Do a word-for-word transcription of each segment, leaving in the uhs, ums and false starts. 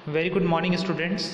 Very good morning students.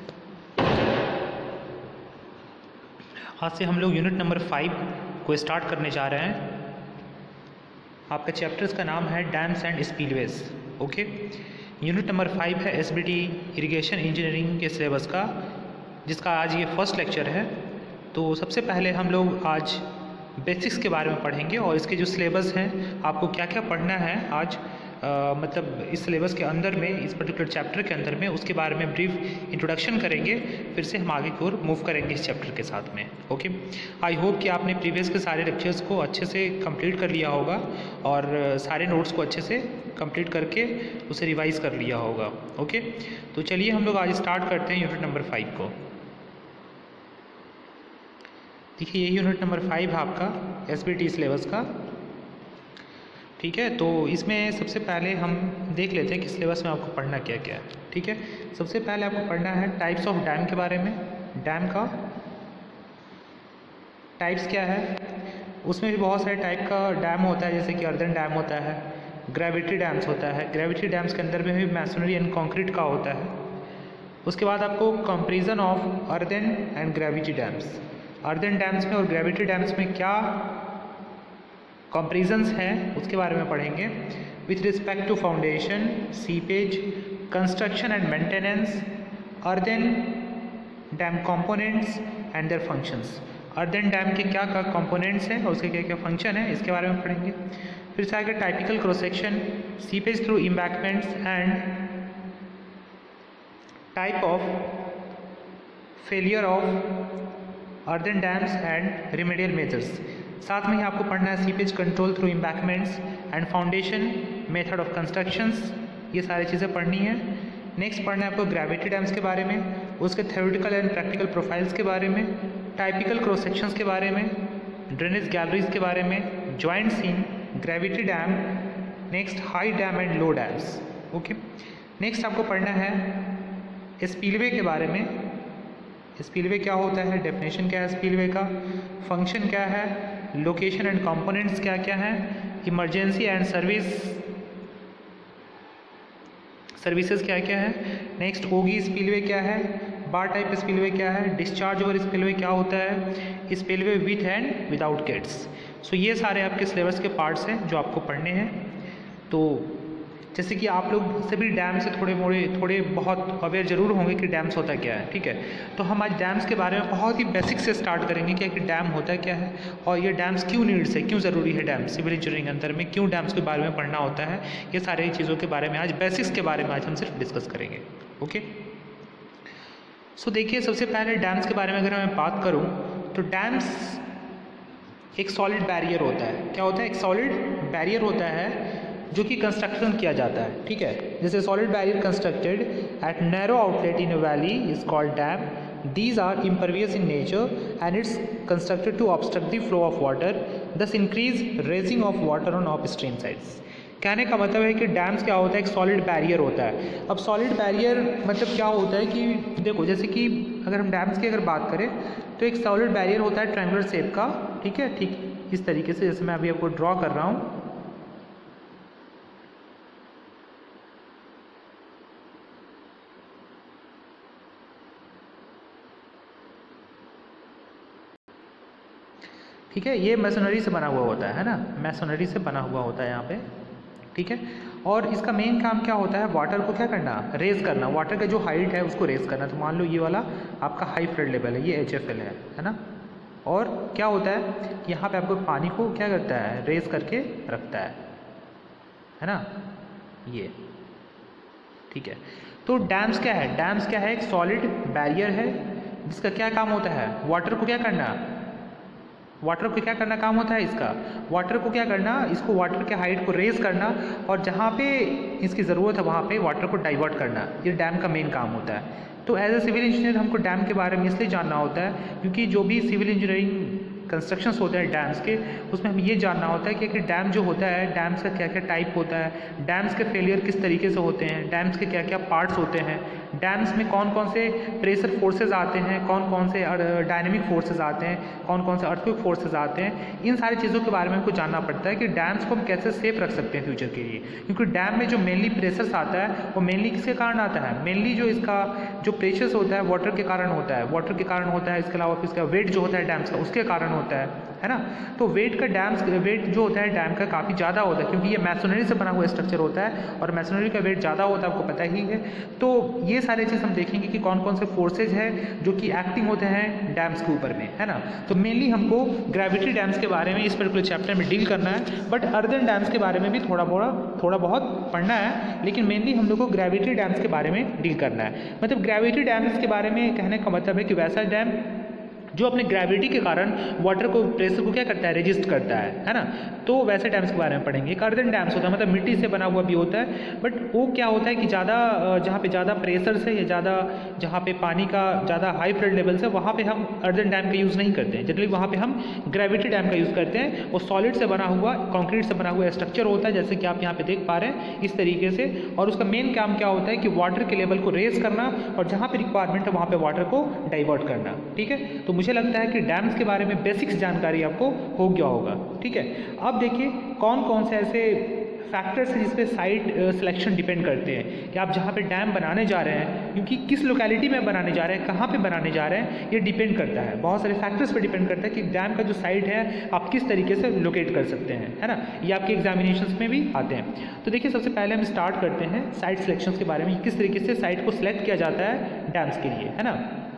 आज से हम लोग यूनिट नंबर फाइव को स्टार्ट करने जा रहे हैं। आपका चैप्टर्स का नाम है dams and spillways. Okay, unit number five है एसबीटी इरिगेशन इंजीनियरिंग के सिलेबस का, जिसका आज ये फर्स्ट लेक्चर है। तो सबसे पहले हम लोग आज बेसिक्स के बारे में पढ़ेंगे और इसके जो सिलेबस हैं आपको क्या क्या पढ़ना है आज, आ, मतलब इस सिलेबस के अंदर में, इस पर्टिकुलर चैप्टर के अंदर में, उसके बारे में ब्रीफ इंट्रोडक्शन करेंगे। फिर से हम आगे की ओर मूव करेंगे इस चैप्टर के साथ में। ओके, आई होप कि आपने प्रीवियस के सारे लेक्चर्स को अच्छे से कंप्लीट कर लिया होगा और सारे नोट्स को अच्छे से कंप्लीट करके उसे रिवाइज कर लिया होगा। ओके, तो चलिए हम लोग आज स्टार्ट करते हैं यूनिट नंबर फाइव को। देखिए, ये यूनिट नंबर फाइव है आपका एसबीटी सिलेबस का। ठीक है, तो इसमें सबसे पहले हम देख लेते हैं कि सिलेबस में आपको पढ़ना क्या क्या है। ठीक है, सबसे पहले आपको पढ़ना है टाइप्स ऑफ डैम के बारे में। डैम का टाइप्स क्या है, उसमें भी बहुत सारे टाइप का डैम होता है, जैसे कि अर्दन डैम होता है, ग्रेविटी डैम्स होता है। ग्रेविटी डैम्स के अंदर में भी मैसनरी एंड कंक्रीट का होता है। उसके बाद आपको comparison of earthen and gravity dams, earthen dams में और ग्रेविटी डैम्स में क्या कंपेरिजन्स हैं उसके बारे में पढ़ेंगे। With respect to foundation, seepage, construction and maintenance, earthen dam components and their functions. Earthen dam के क्या क्या कंपोनेंट्स हैं और उसके क्या क्या फंक्शन है, इसके बारे में पढ़ेंगे। फिर से आगे typical cross section, seepage through embankments and type of failure of earthen dams and remedial measures. साथ में ही आपको पढ़ना है seepage control through embankments and foundation, method of constructions, ये सारी चीज़ें पढ़नी है। नेक्स्ट पढ़ना है आपको ग्रेविटी डैम्स के बारे में, उसके थ्योरेटिकल एंड प्रैक्टिकल प्रोफाइल्स के बारे में, टाइपिकल क्रॉस सेक्शंस के बारे में, ड्रेनेज गैलरीज के बारे में, joints in gravity dam, next high dam and low dams. Okay, next आपको पढ़ना है स्पीलवे के बारे में। स्पीलवे क्या होता है, डेफिनेशन क्या है स्पीलवे का, फंक्शन क्या है, लोकेशन एंड कंपोनेंट्स क्या क्या है, इमरजेंसी एंड सर्विस सर्विसेज क्या क्या है। नेक्स्ट ओगी स्पीलवे क्या है, बार टाइप स्पीलवे क्या है, डिस्चार्ज ओवर स्पीलवे क्या होता है, spillway with and without gates. So ये सारे आपके सिलेबस के पार्ट्स हैं जो आपको पढ़ने हैं। तो जैसे कि आप लोग सभी डैम से थोड़े मोड़े थोड़े बहुत अवेयर जरूर होंगे कि डैम्स होता क्या है। ठीक है, तो हम आज डैम्स के बारे में बहुत ही बेसिक से स्टार्ट करेंगे कि आखिर डैम होता क्या है और ये डैम्स क्यों नीड्स है, क्यों ज़रूरी है डैम सिविल इंजीनियरिंग के अंदर में, क्यों डैम्स के बारे में पढ़ना होता है। ये सारी चीज़ों के बारे में आज बेसिक्स के बारे में आज हम सिर्फ डिस्कस करेंगे। ओके, सो देखिए, सबसे पहले डैम्स के बारे में अगर मैं बात करूँ तो डैम्स एक सॉलिड बैरियर होता है। क्या होता है, एक सॉलिड बैरियर होता है जो कि कंस्ट्रक्शन किया जाता है। ठीक है, जैसे solid barrier constructed at narrow outlet in a valley is called dam. These are impervious in nature and it's constructed to obstruct the flow of water, thus increase raising of water on upstream sides। कहने का मतलब है कि dams क्या होता है, एक solid barrier होता है। अब सॉलिड बैरियर मतलब क्या होता है कि देखो, जैसे कि अगर हम डैम्स की अगर बात करें तो एक सॉलिड बैरियर होता है ट्रायंगुलर शेप का। ठीक है, ठीक इस तरीके से जैसे मैं अभी आपको ड्रॉ कर रहा हूँ। ठीक है, ये मैसोनरी से बना हुआ होता है ना, मैसोनरी से बना हुआ होता है यहाँ पे। ठीक है, और इसका मेन काम क्या होता है, वाटर को क्या करना, रेज करना, वाटर का जो हाइट है उसको रेज करना। तो मान लो ये वाला आपका हाई फ्लड लेवल है, ये एच एफ एल है है ना। और क्या होता है, यहाँ पे आपको पानी को क्या करता है, रेज करके रखता है है ना, ये। ठीक है, तो डैम्स क्या है, डैम्स क्या है, एक सॉलिड बैरियर है जिसका क्या काम होता है, वाटर को क्या करना, वाटर को क्या करना काम होता है इसका, वाटर को क्या करना, इसको वाटर के हाइट को रेज करना और जहाँ पे इसकी ज़रूरत है वहाँ पे वाटर को डाइवर्ट करना। ये डैम का मेन काम होता है। तो एज ए सिविल इंजीनियर हमको डैम के बारे में इसलिए जानना होता है क्योंकि जो भी सिविल इंजीनियरिंग कंस्ट्रक्शंस होते हैं डैम्स के, उसमें हमें ये जानना होता है कि, कि डैम जो होता है, डैम्स का क्या क्या टाइप होता है, डैम्स के फेलियर किस तरीके से होते हैं, डैम्स के क्या क्या पार्ट्स होते हैं, डैम्स में कौन कौन से प्रेशर फोर्सेज आते हैं, कौन कौन से डायनेमिक फोर्सेज आते हैं, कौन कौन से अर्थक्वेक फोर्सेज आते हैं, इन सारी चीज़ों के बारे में हमको जानना पड़ता है कि डैम्स को हम कैसे सेफ रख सकते हैं फ्यूचर के लिए। क्योंकि डैम में जो मेनली प्रेशर्स आता है वो मेनली किसके कारण आता है, मेनली जो इसका जो प्रेशर्स होता है वाटर के कारण होता है, वाटर के कारण होता है, इसके अलावा फिर इसका वेट जो होता है डैम्स का उसके कारण होता है, है ना। तो वेट का डैम्स वेट जो होता है डैम का काफ़ी ज़्यादा होता है, क्योंकि ये मैसोनरी से बना हुआ स्ट्रक्चर होता है और मैसोनरी का वेट ज़्यादा होता है, आपको पता ही है। तो ये सारे चीज़ हम देखेंगे कि कौन कौन से फोर्सेज है जो कि एक्टिंग होते हैं डैम्स के ऊपर में, है ना। तो मेनली हमको ग्रेविटी डैम्स के बारे में इस पर्टिकुलर चैप्टर में डील करना है, बट अर्दन डैम्स के बारे में भी थोड़ा बहुत थोड़ा बहुत पढ़ना है, लेकिन मेनली हम लोग को ग्रेविटी डैम्स के बारे में डील करना है। मतलब ग्रेविटी डैम्स के बारे में कहने का मतलब है कि वैसा डैम जो अपने ग्रेविटी के कारण वाटर को प्रेशर को क्या करता है, रेजिस्ट करता है, है ना। तो वैसे डैम्स के बारे में पढ़ेंगे। एक अर्दन डैम्स होता है मतलब मिट्टी से बना हुआ भी होता है, बट वो क्या होता है कि ज़्यादा जहाँ पे ज़्यादा प्रेशर से या ज़्यादा जहाँ पे पानी का ज़्यादा हाई फ्लड लेवल से वहाँ पे हम अर्दन डैम का यूज़ नहीं करते हैं। जनरली वहाँ पे हम ग्रेविटी डैम का यूज़ करते हैं। वो सॉलिड से बना हुआ कॉन्क्रीट से बना हुआ स्ट्रक्चर होता है, जैसे कि आप यहाँ पे देख पा रहे हैं इस तरीके से। और उसका मेन काम क्या होता है कि वाटर के लेवल को रेज करना और जहाँ पे रिक्वायरमेंट है वहाँ पे वाटर को डाइवर्ट करना, ठीक है। तो मुझे लगता है कि डैम्स के बारे में बेसिक्स जानकारी आपको हो गया होगा, ठीक है। अब देखिए कौन कौन से ऐसे फैक्टर्स हैं जिस पे साइट सिलेक्शन डिपेंड करते हैं कि आप जहाँ पे डैम बनाने जा रहे हैं, क्योंकि किस लोकेलिटी में बनाने जा रहे हैं, कहाँ पे बनाने जा रहे हैं, ये डिपेंड करता है। बहुत सारे फैक्टर्स पे डिपेंड करता है कि डैम का जो साइट है आप किस तरीके से लोकेट कर सकते हैं, है ना। ये आपके एग्जामिनेशंस में भी आते हैं। तो देखिए सबसे पहले हम स्टार्ट करते हैं साइट सिलेक्शन के बारे में, किस तरीके से साइट को सिलेक्ट किया जाता है डैम्स के लिए, है ना।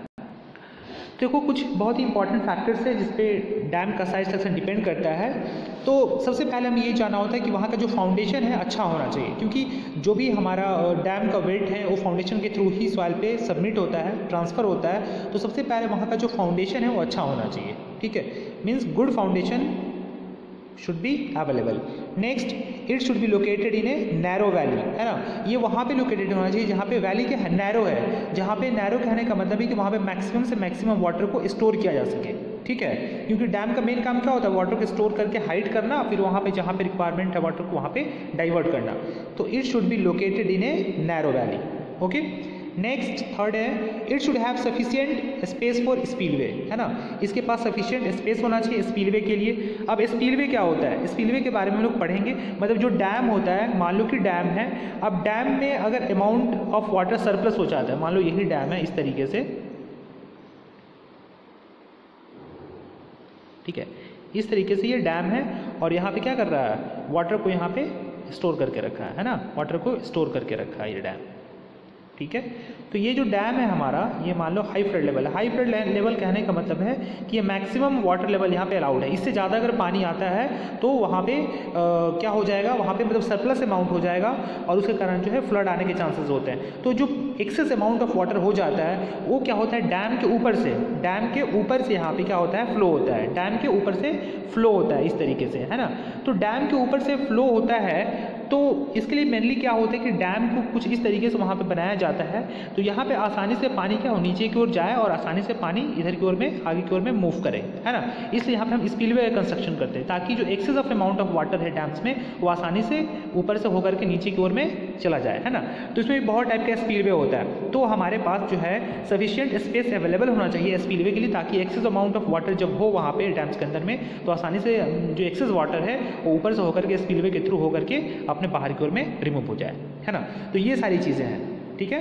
देखो कुछ बहुत ही इंपॉर्टेंट फैक्टर्स है जिस पे डैम का साइज सिलेक्शन डिपेंड करता है। तो सबसे पहले हमें ये जानना होता है कि वहाँ का जो फाउंडेशन है अच्छा होना चाहिए, क्योंकि जो भी हमारा डैम का वेट है वो फाउंडेशन के थ्रू ही सॉइल पे सबमिट होता है, ट्रांसफ़र होता है। तो सबसे पहले वहाँ का जो फाउंडेशन है वो अच्छा होना चाहिए, ठीक है। Means good foundation should be available. Next it should be located in a narrow valley, है ना। ये वहाँ पे लोकेटेड होना चाहिए जहाँ पे वैली के नैरो है, जहाँ पे नैरो कहने का मतलब है कि वहाँ पे मैक्सिमम से मैक्सिमम वाटर को स्टोर किया जा सके, ठीक है। क्योंकि डैम का मेन काम क्या होता है, वाटर को स्टोर करके हाइड करना, फिर वहाँ पे जहाँ पे रिक्वायरमेंट है वाटर को वहाँ पे डाइवर्ट करना। तो it should be located in a narrow valley, okay. Next third है it should have sufficient space for spillway, है ना। इसके पास सफिशिएंट स्पेस होना चाहिए स्पीलवे के लिए। अब स्पीलवे क्या होता है, स्पीलवे के बारे में हम लोग पढ़ेंगे। मतलब जो डैम होता है, मान लो कि डैम है, अब डैम में अगर अमाउंट ऑफ वाटर सरप्लस हो जाता है, मान लो यही डैम है इस तरीके से, ठीक है, इस तरीके से ये डैम है और यहाँ पे क्या कर रहा है, वाटर को यहाँ पे स्टोर करके रखा है, है ना। वाटर को स्टोर करके रखा है ये डैम, ठीक है। तो ये जो डैम है हमारा, ये मान लो हाई फ्लड लेवल है। हाई फ्लड लेवल कहने का मतलब है कि ये मैक्सिमम वाटर लेवल यहाँ पे अलाउड है। इससे ज़्यादा अगर पानी आता है तो वहाँ पे आ, क्या हो जाएगा, वहाँ पे मतलब सरप्लस अमाउंट हो जाएगा और उसके कारण जो है फ्लड आने के चांसेस होते हैं। तो जो एक्सेस अमाउंट ऑफ वाटर हो जाता है वो क्या होता है, डैम के ऊपर से डैम के ऊपर से यहाँ पे क्या होता है, फ्लो होता है। डैम के ऊपर से फ्लो होता है इस तरीके से, है ना। तो डैम के ऊपर से फ्लो होता है तो इसके लिए मेनली क्या होता है कि डैम को कुछ इस तरीके से वहाँ पे बनाया जाता है तो यहाँ पे आसानी से पानी क्या हो, नीचे की ओर जाए और आसानी से पानी इधर की ओर में आगे की ओर में मूव करे, है ना। इसलिए यहाँ पे हम स्पिलवे का कंस्ट्रक्शन करते हैं ताकि जो excess of amount of water है डैम्स में वो आसानी से ऊपर से होकर के नीचे की ओर में चला जाए, है ना। तो इसमें भी बहुत टाइप का स्पिलवे होता है। तो हमारे पास जो है सफिशिएंट स्पेस अवेलेबल होना चाहिए स्पिलवे के लिए, ताकि एक्सेस अमाउंट ऑफ वाटर जब हो वहाँ पे डैम्स के अंदर में तो आसानी से जो एक्सेस वाटर है वो ऊपर से होकर के स्पिलवे के थ्रू होकर के अपने बाहर की ओर में रिमूव हो जाए, है ना। तो ये सारी चीज़ें हैं, ठीक है।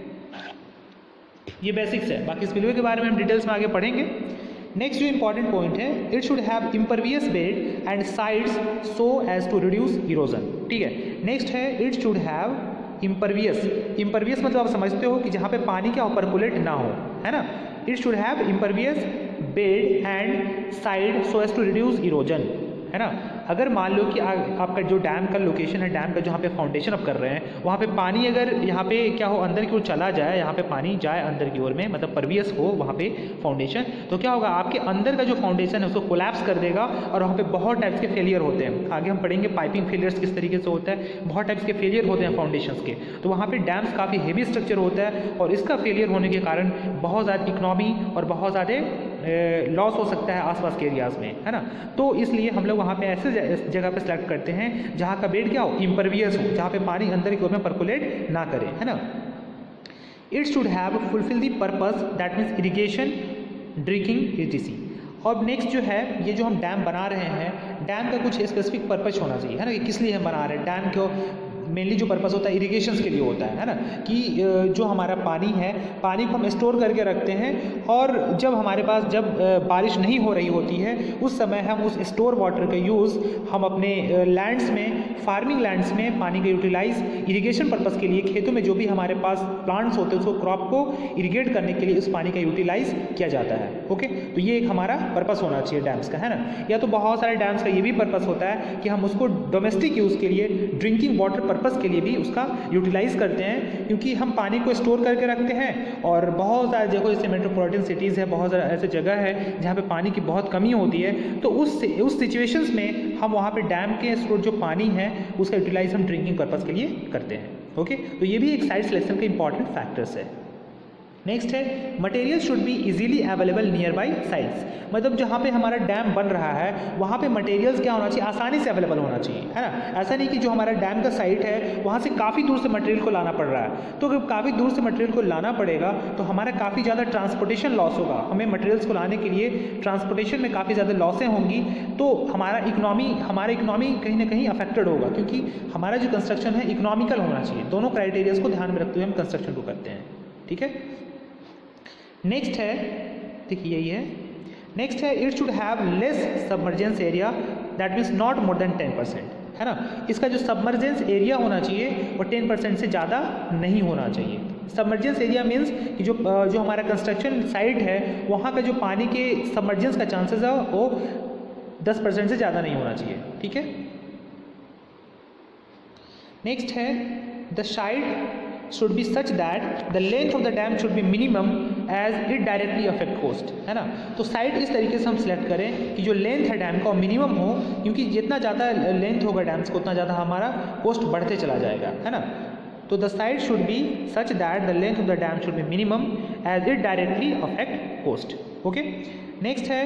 ये बेसिक्स है, बाकी स्पिलवे के बारे में हम डिटेल्स में आगे पढ़ेंगे। नेक्स्ट जो इंपॉर्टेंट पॉइंट है, it should have impervious bed and sides so as to reduce erosion, ठीक है। नेक्स्ट है it should have impervious. Impervious मतलब आप समझते हो कि जहाँ पे पानी क्या हो, परकुलेट ना हो, है ना। It should have impervious bed and side so as to reduce erosion, है ना। अगर मान लो कि आ, आपका जो डैम का लोकेशन है, डैम का जहाँ पे फाउंडेशन आप कर रहे हैं वहाँ पे पानी अगर यहाँ पे क्या हो अंदर की ओर चला जाए, यहाँ पे पानी जाए अंदर की ओर में, मतलब परवियस हो वहाँ पे फाउंडेशन, तो क्या होगा आपके अंदर का जो फाउंडेशन है उसको कोलैप्स कर देगा और वहाँ पे बहुत टाइप्स के फेलियर होते हैं। आगे हम पढ़ेंगे पाइपिंग फेलियर्स किस तरीके से होता है, बहुत टाइप्स के फेलियर होते हैं फाउंडेशंस के। तो वहाँ पे डैम्स काफ़ी हेवी स्ट्रक्चर होता है और इसका फेलियर होने के कारण बहुत ज़्यादा इकनॉमी और बहुत ज़्यादा लॉस हो सकता है आसपास के एरियाज़ में, है ना। तो इसलिए हम लोग वहाँ पे ऐसे जगह पे सेलेक्ट करते हैं जहाँ का बेड क्या हो, इम्परवियस हो, जहाँ पे पानी अंदर की ओर में परकुलेट ना करे, है ना। It should have fulfil the purpose that means irrigation, drinking, etc. और नेक्स्ट जो है, ये जो हम डैम बना रहे हैं, डैम का कुछ स्पेसिफिक पर्पस होना चाहिए, है ना, कि किस लिए हम बना रहे हैं। डैम को मेनली जो पर्पस होता है इरिगेशंस के लिए होता है है ना, कि जो हमारा पानी है, पानी को हम स्टोर करके रखते हैं और जब हमारे पास जब बारिश नहीं हो रही होती है उस समय हम उस स्टोर वाटर का यूज़ हम अपने लैंड्स में, फार्मिंग लैंड्स में पानी का यूटिलाइज इरिगेशन पर्पस के लिए, खेतों में जो भी हमारे पास प्लांट्स होते हैं उसको क्रॉप को इरिगेट करने के लिए उस पानी का यूटिलाइज किया जाता है। ओके, तो ये एक हमारा पर्पस होना चाहिए डैम्स का, है ना। या तो बहुत सारे डैम्स का ये भी पर्पस होता है कि हम उसको डोमेस्टिक यूज़ के लिए, ड्रिंकिंग वाटर पर्पस के लिए भी उसका यूटिलाइज करते हैं, क्योंकि हम पानी को स्टोर करके रखते हैं और बहुत सारे जगह जैसे मेट्रोपॉलिटन सिटीज़ है, बहुत सारे ऐसे जगह है जहाँ पे पानी की बहुत कमी होती है, तो उस उस सिचुएशंस में हम वहाँ पे डैम के स्टोर जो पानी है उसका यूटिलाइज हम ड्रिंकिंग पर्पस के लिए करते हैं। ओके, तो ये भी एक साइड सिलेक्शन का इंपॉर्टेंट फैक्टर्स है। नेक्स्ट है material should be easily available nearby sites, मतलब जहाँ पे हमारा डैम बन रहा है वहाँ पे मटेरियल्स क्या होना चाहिए, आसानी से अवेलेबल होना चाहिए, है ना। ऐसा नहीं कि जो हमारा डैम का साइट है वहाँ से काफ़ी दूर से मटेरियल को लाना पड़ रहा है, तो अगर काफ़ी दूर से मटेरियल को लाना पड़ेगा तो हमारा काफ़ी ज़्यादा ट्रांसपोर्टेशन लॉस होगा, हमें मटेरियल्स को लाने के लिए ट्रांसपोर्टेशन में काफ़ी ज़्यादा लॉसें होंगी, तो हमारा इकोनॉमी हमारा इकोनॉमी कहीं ना कहीं अफेक्टेड होगा, क्योंकि हमारा जो कंस्ट्रक्शन है इकोनॉमिकल होना चाहिए। दोनों क्राइटेरियाज को ध्यान में रखते हुए हम कंस्ट्रक्शन को करते हैं, ठीक है। नेक्स्ट है, देखिए यही है, नेक्स्ट है it should have less submergence area that means not more than ten percent, है ना। इसका जो सबमर्जेंस एरिया होना चाहिए वो टेन परसेंट से ज़्यादा नहीं होना चाहिए। सबमर्जेंस एरिया मीन्स कि जो जो हमारा कंस्ट्रक्शन साइट है वहाँ का जो पानी के सबमर्जेंस का चांसेस है वो दस परसेंट से ज़्यादा नहीं होना चाहिए, ठीक है। नेक्स्ट है the site should be such that the length of the dam should be minimum as it directly affect cost, है ना। तो साइट इस तरीके से हम सिलेक्ट करें कि जो लेंथ है डैम का मिनिमम हो, क्योंकि जितना ज़्यादा लेंथ होगा डैम्स को उतना ज़्यादा हमारा कॉस्ट बढ़ते चला जाएगा, है ना। तो the site should be such that the length of the dam should be minimum as it directly affect cost. Okay, next है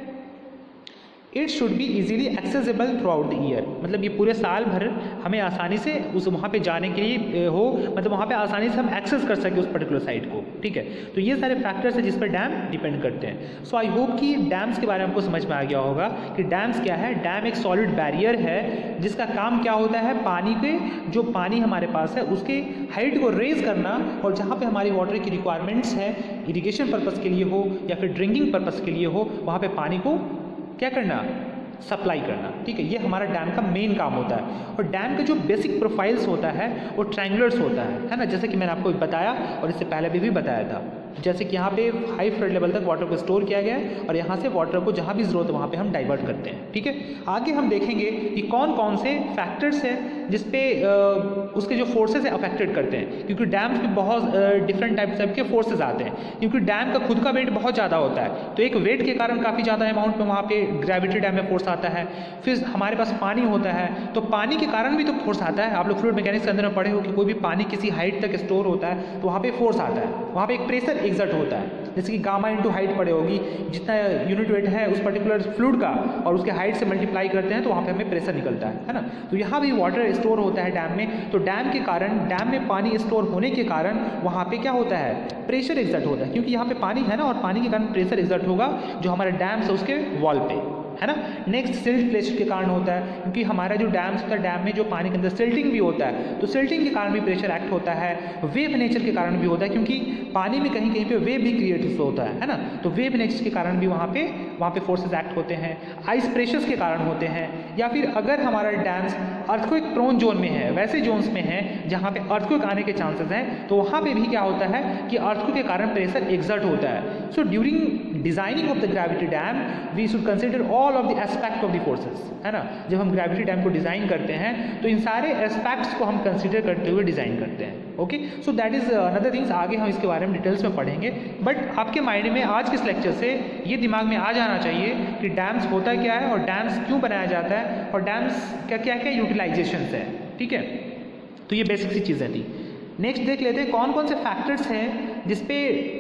it should be easily accessible throughout the year, मतलब ये पूरे साल भर हमें आसानी से उस वहाँ पे जाने के लिए हो, मतलब वहाँ पे आसानी से हम एक्सेस कर सकें उस पर्टिकुलर साइट को, ठीक है। तो ये सारे फैक्टर्स हैं जिस पर डैम डिपेंड करते हैं। सो आई होप कि डैम्स के बारे में आपको समझ में आ गया होगा कि डैम्स क्या है। डैम एक सॉलिड बैरियर है जिसका काम क्या होता है, पानी के जो पानी हमारे पास है उसके हाइट को रेज करना, और जहाँ पर हमारी वाटर की रिक्वायरमेंट्स है इरीगेशन पर्पज़ के लिए हो या फिर ड्रिंकिंग पर्पज़ के लिए हो, वहाँ पर पानी को क्या करना, सप्लाई करना, ठीक है। ये हमारा डैम का मेन काम होता है। और डैम का जो बेसिक प्रोफाइल्स होता है वो ट्रायंगुलर्स होता है, है ना, जैसे कि मैंने आपको बताया और इससे पहले भी, भी बताया था। जैसे कि यहाँ पे हाई फ्लड लेवल तक वाटर को स्टोर किया गया है और यहाँ से वाटर को जहाँ भी ज़रूरत है वहाँ पे हम डाइवर्ट करते हैं, ठीक है। आगे हम देखेंगे कि कौन कौन से फैक्टर्स हैं जिसपे उसके जो फोर्सेस है अफेक्टेड करते हैं, क्योंकि डैम्स में बहुत डिफरेंट टाइप टाइप के फोर्सेज आते हैं, क्योंकि डैम का खुद का वेट बहुत ज़्यादा होता है, तो एक वेट के कारण काफ़ी ज़्यादा अमाउंट में वहाँ पे ग्रेविटी डैम में फोर्स आता है। फिर हमारे पास पानी होता है, तो पानी के कारण भी तो फोर्स आता है। आप लोग फ्लूइड मैकेनिक्स के अंदर में पढ़े हो कि कोई भी पानी किसी हाइट तक स्टोर होता है तो वहाँ पे फोर्स आता है, वहाँ पे एक प्रेशर एग्जर्ट होता है, जैसे कि गामा इंटू हाइट पड़े होगी, जितना यूनिट वेट है उस पर्टिकुलर फ्लूइड का और उसके हाइट से मल्टीप्लाई करते हैं तो वहाँ पे हमें प्रेशर निकलता है, है ना। तो यहाँ भी वाटर स्टोर होता है डैम में, तो डैम के कारण, डैम में पानी स्टोर होने के कारण वहाँ पे क्या होता है, प्रेशर एग्जर्ट होता है, क्योंकि यहाँ पे पानी है ना, और पानी के कारण प्रेशर एग्जर्ट होगा जो हमारे डैम्स है उसके वॉल पे, है ना। नेक्स्ट सिल्ट प्रेशर के कारण होता है, क्योंकि हमारा जो डैम्स होता है, डैम में जो पानी के अंदर सिल्टिंग भी होता है, तो सिल्टिंग के कारण भी प्रेशर एक्ट होता है। वेव नेचर के कारण भी होता है, क्योंकि पानी में कहीं कहीं पे वेव भी क्रिएट होता है, है ना, तो वेव नेचर के कारण भी वहाँ पे वहाँ पे फोर्सेस एक्ट होते हैं। आइस प्रेशर्स के कारण होते हैं, या फिर अगर हमारा डैम्स अर्थक्वेक प्रोन जोन में है, वैसे जोन्स में है जहाँ पे अर्थक्वेक आने के चांसेस हैं, तो वहाँ पे भी क्या होता है कि अर्थक्वेक के कारण प्रेशर एक्सर्ट होता है। So during designing of the gravity dam we should consider all of the aspect of the forces, है ना। जब हम ग्रेविटी डैम को डिज़ाइन करते हैं तो इन सारे एस्पेक्ट्स को हम कंसिडर करते हुए डिज़ाइन करते हैं। Okay, so that is another things, आगे हम इसके बारे में डिटेल्स में पढ़ेंगे। बट आपके माइंड में आज के इस लेक्चर से ये दिमाग में आ जाना चाहिए कि डैम्स होता क्या है और डैम्स क्यों बनाया जाता है और डैम्स का क्या क्या यूटिलाइजेशन है, ठीक है। तो ये बेसिक सी चीज़ें थी। नेक्स्ट देख लेते हैं कौन कौन से फैक्टर्स हैं जिसपे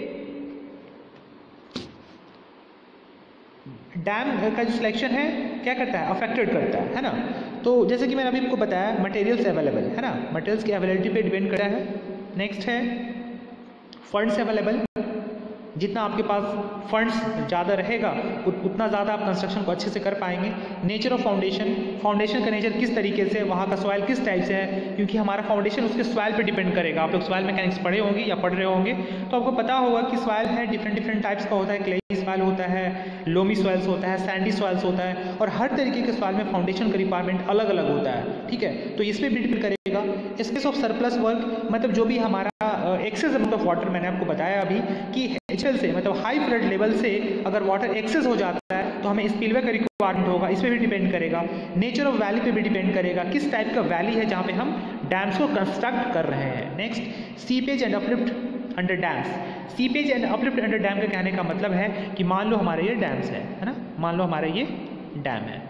डैम का जो सिलेक्शन है क्या करता है, अफेक्टेड करता है, है ना। तो जैसे कि मैंने अभी आपको बताया मटेरियल्स अवेलेबल, है ना, मटेरियल्स की अवेलेबिलिटी पे डिपेंड करता है। नेक्स्ट है फंड्स अवेलेबल, जितना आपके पास फंड्स ज़्यादा रहेगा उतना ज़्यादा आप कंस्ट्रक्शन को अच्छे से कर पाएंगे। नेचर ऑफ फाउंडेशन, फाउंडेशन का नेचर किस तरीके से, वहाँ का सॉइल किस टाइप से है, क्योंकि हमारा फाउंडेशन उसके सॉइल पे डिपेंड करेगा। आप लोग सॉइल मैकेनिक्स पढ़े होंगे या पढ़ रहे होंगे तो आपको पता होगा कि सॉइल है डिफरेंट डिफरेंट टाइप्स का होता है। क्लेई सॉइल होता है, लोमी सॉइल्स होता है, सैंडी सॉइल्स होता है, और हर तरीके के सॉइल में फाउंडेशन का रिक्वायरमेंट अलग अलग होता है। ठीक है, तो इस पर भी डिपेंड करेगा। केस ऑफ सरप्लस वर्क मतलब जो भी हमारा एक्सेस अमाउंट ऑफ वाटर, मैंने आपको बताया अभी कि एचएल से मतलब हाई फ्लड लेवल से अगर वाटर एक्सेस हो जाता है तो हमें स्पिलवे का रिक्वायरमेंट होगा, इस पे भी डिपेंड करेगा। नेचर ऑफ वैली पे भी डिपेंड करेगा, किस टाइप का वैली है जहाँ पे हम डैम्स को कंस्ट्रक्ट कर रहे हैं। Next, seepage and uplift under dams. Seepage and uplift under dam का कहने का मतलब है कि मान लो हमारे ये डैम्स है है ना, मान लो हमारा ये डैम है,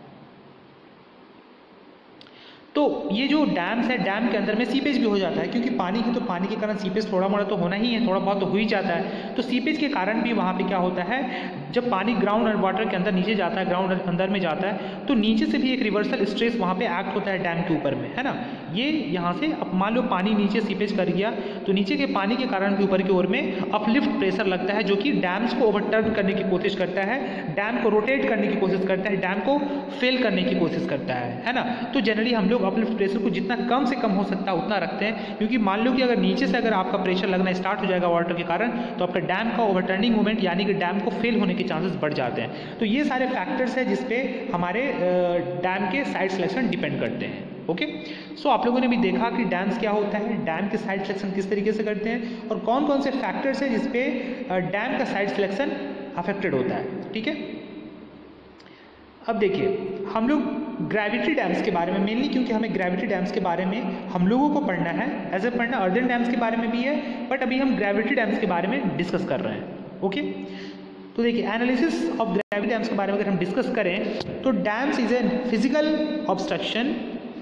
तो ये जो डैम्स है, डैम के अंदर में सीपेज भी हो जाता है, क्योंकि पानी है तो पानी के कारण सीपेज थोड़ा मोड़ा तो होना ही है, थोड़ा बहुत तो हो ही जाता है। तो सीपेज के कारण भी वहाँ पे क्या होता है, जब पानी ग्राउंड वाटर के अंदर नीचे जाता है, ग्राउंड अंदर में जाता है, तो नीचे से भी एक रिवर्सल स्ट्रेस वहाँ पे एक्ट होता है डैम के ऊपर में, है ना। ये यहाँ से अब मान लो पानी नीचे सीपेज कर गया तो नीचे के पानी के कारण के ऊपर की ओर में अपलिफ्ट प्रेशर लगता है, जो कि डैम्स को ओवरटर्न करने की कोशिश करता है, डैम को रोटेट करने की कोशिश करता है, डैम को फेल करने की कोशिश करता है, है ना। तो जनरली हम लोग अपलिफ्ट प्रेशर को जितना कम से कम हो सकता है उतना रखते हैं, क्योंकि मान लो कि अगर नीचे से अगर आपका प्रेशर लगना स्टार्ट हो जाएगा वाटर के कारण तो आपका डैम का ओवरटर्निंग मूवमेंट यानी कि डैम को फेल होने के चांसेस बढ़ जाते हैं। तो ये सारे फैक्टर्स हैं जिसपे हमारे डैम के साइट सिलेक्शन डिपेंड करते हैं। ओके, सो आप लोगों ने भी देखा कि डैम्स क्या होता है, डैम के साइट सिलेक्शन किस तरीके से करते हैं और कौन कौन से फैक्टर्स हैं जिसपे डैम का साइट सिलेक्शन अफेक्टेड होता है। ठीक है, अब देखिए हम लोग ग्रेविटी डैम्स के बारे में मेनली, क्योंकि हमें ग्रेविटी डैम्स के बारे में हम लोगों को पढ़ना है, ऐसे पढ़ना अर्दन डैम्स के बारे में भी है, बट अभी हम ग्रेविटी डैम्स के बारे में डिस्कस कर रहे हैं। ओके, तो देखिए एनालिसिस ऑफ ग्रेविटी डैम्स के बारे में अगर हम डिस्कस करें तो dams is a physical obstruction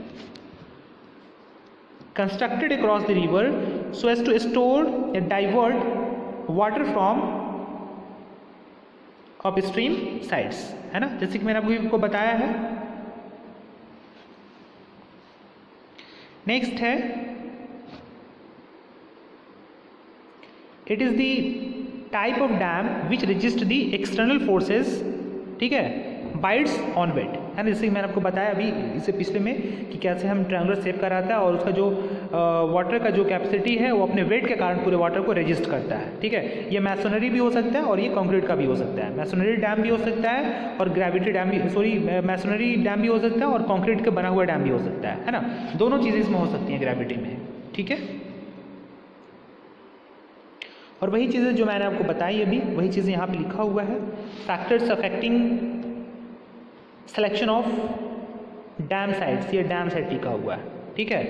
constructed across the river so as to store and divert water from upstream sides, है ना, जैसे कि मैंने आपको बताया है। नेक्स्ट है it is the type of dam which resist the external forces, ठीक है, बाइट्स ऑन वेट, है ना। जैसे मैंने आपको बताया अभी इससे पिछले में कि कैसे हम ट्रायंगुलर शेप कराता है और उसका जो वाटर का जो कैपेसिटी है वो अपने वेट के कारण पूरे वाटर को रेजिस्ट करता है। ठीक है, ये मैसोनरी भी हो सकता है और ये कंक्रीट का भी हो सकता है। मैसोनरी डैम भी हो सकता है और ग्रेविटी डैम भी, सॉरी मैसोनरी डैम भी हो सकता है और कंक्रीट का बना हुआ डैम भी हो सकता है, है ना। दोनों चीज़ें इसमें हो सकती हैं ग्रेविटी में। ठीक है, और वही चीज़ें जो मैंने आपको बताई अभी वही चीज़ें यहाँ पे लिखा हुआ है, factors affecting selection of dam sites, ये डैम साइट लिखा हुआ है। ठीक है,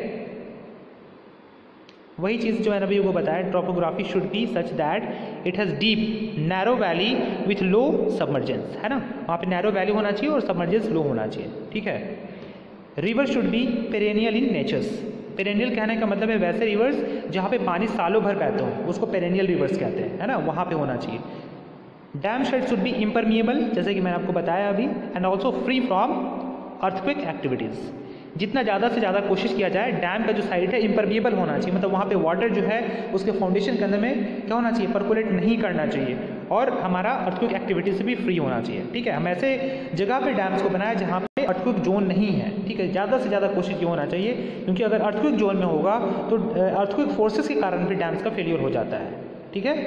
वही चीज़ जो मैंने अभी को बताया, topography should be such that it has deep narrow valley with low submergence, है ना, वहाँ पे नैरो वैली होना चाहिए और सबमर्जेंस लो होना चाहिए। ठीक है, river should be perennial in natures, perennial कहने का मतलब है वैसे रिवर्स जहाँ पे पानी सालों भर बहता हो उसको पेरेनियल रिवर्स कहते हैं, है ना, वहाँ पे होना चाहिए। Dam site should be impermeable, जैसे कि मैंने आपको बताया अभी, and also free from earthquake activities. जितना ज़्यादा से ज़्यादा कोशिश किया जाए डैम का जो साइड है इम्परमिएबल होना चाहिए, मतलब वहाँ पे वाटर जो है उसके फाउंडेशन के अंदर में क्या होना चाहिए, परकोलेट नहीं करना चाहिए और हमारा अर्थक्वेक एक्टिविटी से भी फ्री होना चाहिए। ठीक है, हम ऐसे जगह पे डैम्स को बनाया जहाँ पे अर्थक्वेक जोन नहीं है। ठीक है, ज़्यादा से ज़्यादा कोशिश ये होना चाहिए, क्योंकि अगर अर्थक्वेक जोन में होगा तो अर्थक्वेक फोर्सेस के कारण भी डैम्स का फेलियर हो जाता है। ठीक है,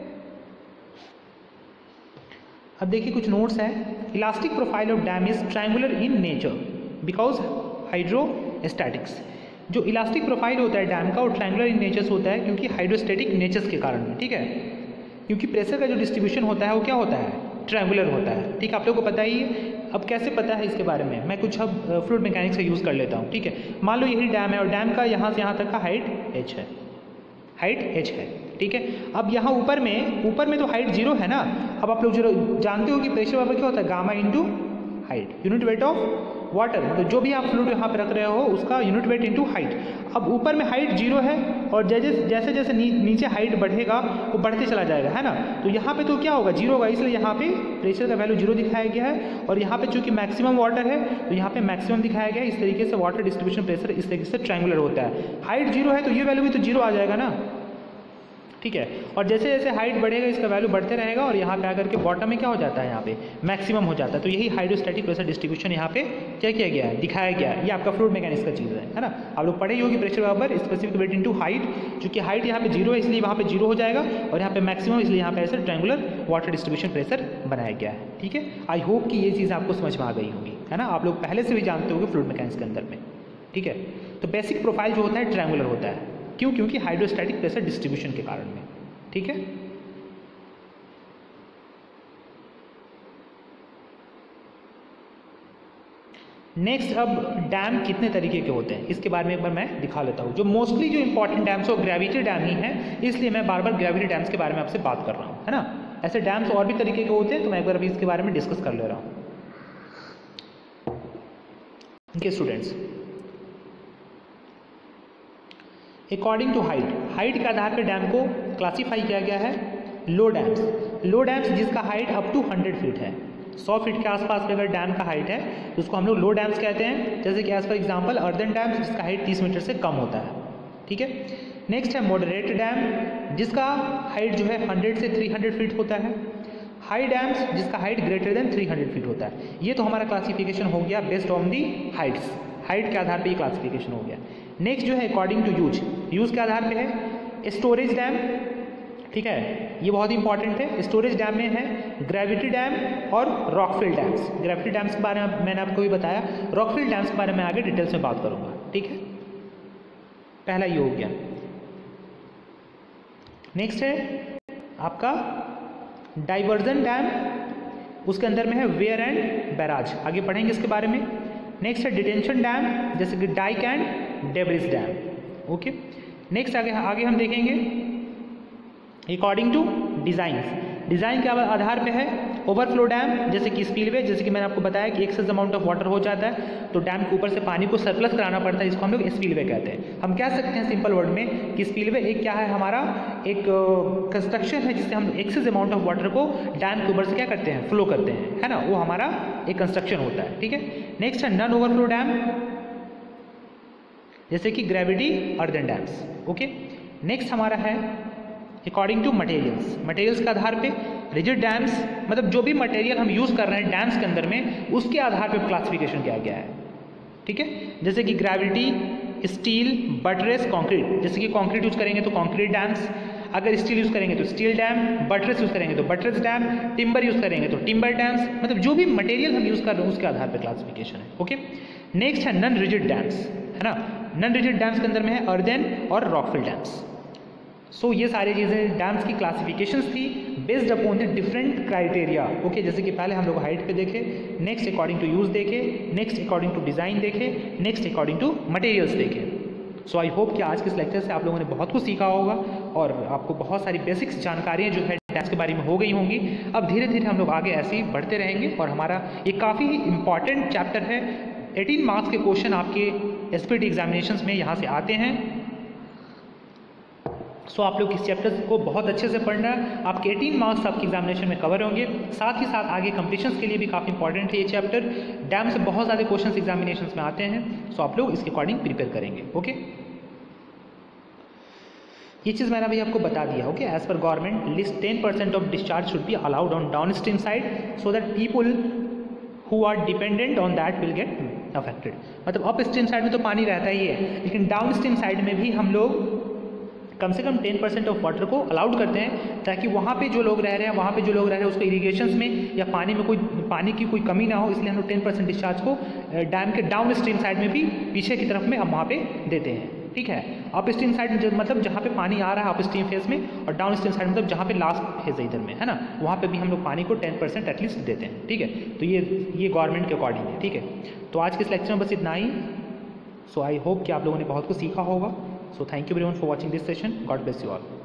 अब देखिए कुछ नोट्स हैं। Elastic profile of dam is triangular in nature because hydrostatics. जो इलास्टिक प्रोफाइल होता है डैम का वो ट्रायंगुलर इन नेचर्स होता है क्योंकि हाइड्रोस्टैटिक नेचर्स के कारण। ठीक है, क्योंकि प्रेशर का जो डिस्ट्रीब्यूशन होता है वो क्या होता है, ट्रायंगुलर होता है। ठीक है, आप लोगों को पता ही है। अब कैसे पता है इसके बारे में, मैं कुछ अब फ्लूइड मैकेनिक्स का यूज़ कर लेता हूँ। ठीक है, मान लो यही डैम है और डैम का यहाँ से यहाँ तक का हाइट एच है, हाइट एच है। ठीक है, अब यहाँ ऊपर में ऊपर में तो हाइट जीरो है ना। अब आप लोग जो जानते हो कि प्रेशर वापर क्या होता है, gamma into height, unit weight of water, मतलब जो भी आप फ्लूइड यहाँ पे रख रहे हो उसका यूनिट वेट इंटू हाइट। अब ऊपर में हाइट जीरो है और जैसे जैसे जैसे नी, नीचे हाइट बढ़ेगा वो बढ़ते चला जाएगा, है ना। तो यहाँ पे तो क्या होगा, जीरो होगा, इसलिए यहाँ पे प्रेशर का वैल्यू जीरो दिखाया गया है। और यहाँ पे चूंकि मैक्सिमम वाटर है तो यहाँ पे मैक्सिमम दिखाया गया है। इस तरीके से वाटर डिस्ट्रीब्यूशन प्रेशर इस तरीके से ट्रायंगुलर होता है। हाइट जीरो है तो ये वैल्यू भी तो जीरो आ जाएगा ना, ठीक है। और जैसे जैसे हाइट बढ़ेगा इसका वैल्यू बढ़ते रहेगा और यहाँ पे आकर के बॉटम में क्या हो जाता है, यहाँ पे मैक्सिमम हो जाता है। तो यही हाइड्रोस्टैटिक प्रेशर डिस्ट्रीब्यूशन यहाँ पे क्या किया गया है, दिखाया गया है। ये आपका फ्लूइड मैकेनिक्स का चीज़ है है ना। आप लोग पढ़े ही होगी प्रेशर बराबर स्पेसिफिक वेट इनटू हाइट, चूँकि हाइट यहाँ पे जीरो है इसलिए वहाँ पे जीरो हो जाएगा और यहाँ पे मैक्सिमम इसलिए यहाँ पे ऐसे ट्रायंगुलर वाटर डिस्ट्रीब्यूशन प्रेशर बनाया गया है। ठीक है, आई होप कि ये चीज़ आपको समझ में आ गई होगी, है ना। आप लोग पहले से भी जानते होंगे फ्लूइड मैकेनिक्स के अंदर में। ठीक है, तो बेसिक प्रोफाइल जो होता है ट्रायंगुलर होता है, क्यों? क्योंकि हाइड्रोस्टैटिक प्रेशर डिस्ट्रीब्यूशन के कारण में। ठीक है, नेक्स्ट अब डैम कितने तरीके के होते हैं इसके बारे में एक बार मैं दिखा लेता हूँ। जो मोस्टली जो इंपॉर्टेंट डैम्स हो ग्रेविटी डैम ही है, इसलिए मैं बार बार ग्रेविटी डैम्स के बारे में आपसे बात कर रहा हूँ, है ना। ऐसे डैम्स और भी तरीके के होते हैं, तो मैं एक बार अभी इसके बारे में डिस्कस कर ले रहा हूँ। Okay students, according to height, height के आधार पर डैम को क्लासीफाई किया गया है। लो डैम्स, लो डैम्स जिसका height up to hundred feet है, सौ फीट के आसपास में अगर डैम का हाइट है तो उसको हम लोग लो डैम्स कहते हैं। जैसे कि as for example earthen dams जिसका हाइट तीस मीटर से कम होता है। ठीक है, नेक्स्ट है मॉडरेट डैम जिसका हाइट जो है हंड्रेड से थ्री हंड्रेड फीट होता है। हाई डैम्स जिसका height greater than three hundred feet होता है। ये तो हमारा क्लासिफिकेशन हो गया based on the heights, height के आधार पर ये क्लासिफिकेशन हो गया। नेक्स्ट जो है अकॉर्डिंग टू यूज, यूज के आधार पर है स्टोरेज डैम। ठीक है, ये बहुत इंपॉर्टेंट है। स्टोरेज डैम में है ग्रेविटी डैम और रॉकफिल डैम्स। ग्रेविटी डैम्स के बारे में मैंने आपको भी बताया, रॉकफिल डैम्स के बारे में आगे डिटेल्स में बात करूंगा। ठीक है, पहला ये हो गया। नेक्स्ट है आपका डाइवर्जन डैम, उसके अंदर में है वेयर एंड बैराज, आगे पढ़ेंगे इसके बारे में। नेक्स्ट है डिटेंशन डैम जैसे कि dike and debris dam. Okay, next आगे आगे हम देखेंगे अकॉर्डिंग टू डिज़ाइन, डिज़ाइन के आधार पे है ओवरफ्लो डैम जैसे कि स्पिलवे, जैसे कि मैंने आपको बताया कि एक्सेस अमाउंट ऑफ वाटर हो जाता है तो डैम के ऊपर से पानी को सरप्लस कराना पड़ता है, इसको हम लोग स्पिलवे कहते हैं। हम कह सकते हैं सिंपल वर्ड में कि स्पिलवे एक क्या है, हमारा एक कंस्ट्रक्शन है जिससे हम एक्सेस अमाउंट ऑफ वाटर को डैम के ऊपर से क्या करते हैं, फ्लो करते हैं, है ना। वो हमारा एक कंस्ट्रक्शन होता है। ठीक है, नेक्स्ट है नॉन ओवरफ्लो डैम जैसे कि gravity earthen dams. Okay, next हमारा है अकॉर्डिंग टू मटेरियल्स, मटेरियल्स के आधार पे रिजिड डैम्स, मतलब जो भी मटेरियल हम यूज़ कर रहे हैं डैम्स के अंदर में उसके आधार पे क्लासिफिकेशन किया गया है। ठीक है, जैसे कि ग्रेविटी, स्टील, बटरेस, कंक्रीट। जैसे कि कंक्रीट यूज़ करेंगे तो कंक्रीट डैम्स, अगर स्टील यूज़ करेंगे तो स्टील डैम, बटरेस यूज़ करेंगे तो बटरेस डैम, टिम्बर यूज़ करेंगे तो टिम्बर डैम्स, मतलब जो भी मटेरियल हम यूज़ कर रहे हैं उसके आधार पर क्लासिफिकेशन है। ओके, नेक्स्ट है नॉन रिजिड डैम्स, है ना। नॉन रिजिड डैम्स के अंदर में है अर्दन और रॉकफिल डैम्स। सो so, ये सारी चीज़ें डैम्स की क्लासिफिकेशंस थी based upon the different criteria. Okay, जैसे कि पहले हम लोग हाइट पे देखे, नेक्स्ट अकॉर्डिंग टू यूज़ देखे, नेक्स्ट अकॉर्डिंग टू डिज़ाइन देखे, नेक्स्ट अकॉर्डिंग टू मटेरियल्स देखे। सो आई होप कि आज के इस लेक्चर से आप लोगों ने बहुत कुछ सीखा होगा और आपको बहुत सारी बेसिक्स जानकारियाँ जो है डैम्स के बारे में हो गई होंगी। अब धीरे धीरे हम लोग आगे ऐसे ही बढ़ते रहेंगे और हमारा ये काफ़ी इंपॉर्टेंट चैप्टर है। एटीन मार्क्स के क्वेश्चन आपके एस पी टी एग्जामिनेशंस में यहाँ से आते हैं। सो so, आप लोग इस चैप्टर को बहुत अच्छे से पढ़ना है, आपके अठारह मार्क्स आपके एग्जामिनेशन में कवर होंगे। साथ ही साथ आगे कंपटीशंस के लिए भी काफ़ी इंपॉर्टेंट है ये चैप्टर। डैम से बहुत ज़्यादा क्वेश्चंस एग्जामिनेशंस में आते हैं, सो so, आप लोग इसके अकॉर्डिंग प्रिपेयर करेंगे। ओके, ये चीज़ मैंने अभी आपको बता दिया। Okay, as per government list ten percent of discharge should be allowed on downstream side so that people who are dependent on that will get affected. मतलब अप स्ट्रीम साइड में तो पानी रहता ही है, लेकिन डाउन स्ट्रीम साइड में भी हम लोग कम से कम टेन परसेंट ऑफ वाटर को अलाउड करते हैं ताकि वहाँ पे जो लोग रह रहे हैं वहाँ पे जो लोग रह रहे हैं उसको इरीगेशंस में या पानी में कोई पानी की कोई कमी ना हो, इसलिए हम लोग टेन परसेंट डिस्चार्ज को डैम के डाउन स्ट्रीम साइड में भी पीछे की तरफ में हम वहाँ पे देते हैं। ठीक है, अप स्ट्रीम साइड मतलब जहाँ पे पानी आ रहा है अप स्ट्रीम फेज में, और डाउन स्ट्रीम साइड मतलब जहाँ पे लास्ट फेज है इधर में, है ना, वहाँ पे भी हम लोग पानी को टेन परसेंट एटलीस्ट देते हैं। ठीक है, तो ये ये गवर्नमेंट के अकॉर्डिंग है। ठीक है, तो आज के इस लेक्चर में बस इतना ही। सो आई होप कि आप लोगों ने बहुत कुछ सीखा होगा। So thank you everyone for watching this session. God bless you all.